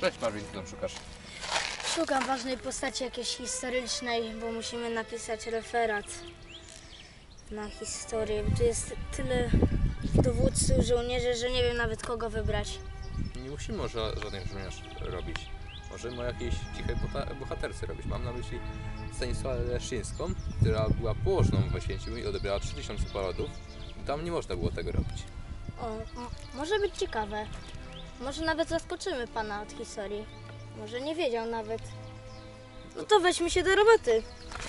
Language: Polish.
Cześć Marvin, co tam szukasz? Szukam ważnej postaci jakiejś historycznej, bo musimy napisać referat na historię. Tu jest tyle dowódców, żołnierzy, że nie wiem nawet kogo wybrać. Nie musimy o żadnych żołnierzy robić. Możemy o jakiejś cichej bohaterce robić. Mam na myśli Stanisławę Leszczyńską, która była położną w Oświęcimiu i odebrała 3000 porodów. Tam nie można było tego robić. O, może być ciekawe. Może nawet zaskoczymy pana od historii. Może nie wiedział nawet. No to weźmy się do roboty.